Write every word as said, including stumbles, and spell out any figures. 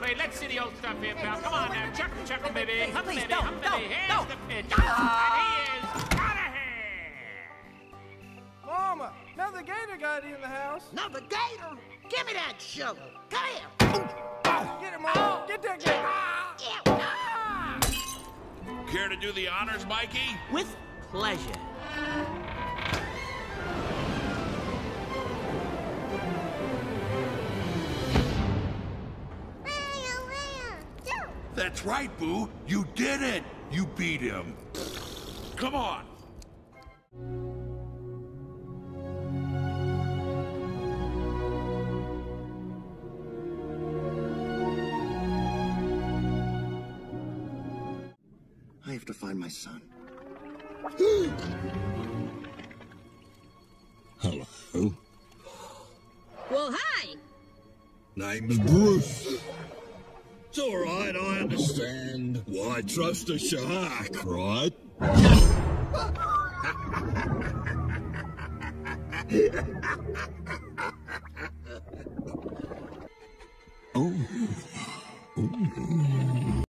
Wait, let's see the old stuff here, pal. Come on now. Chuckle, chuckle, baby. Hum, Please, baby, don't, hum, don't, baby. Here's don't. the pitch. And he is out of here. Mama, another gator got in the house. Another gator? Give me that shovel. Come here. Get him, Mama. Get that gator. Ew. Ah. Care to do the honors, Mikey? With pleasure. That's right, Boo. You did it. You beat him. Come on. I have to find my son. Hello. Well, hi. Name's Bruce. It's all right, I understand. Why trust a shark, right? Oh. Ooh.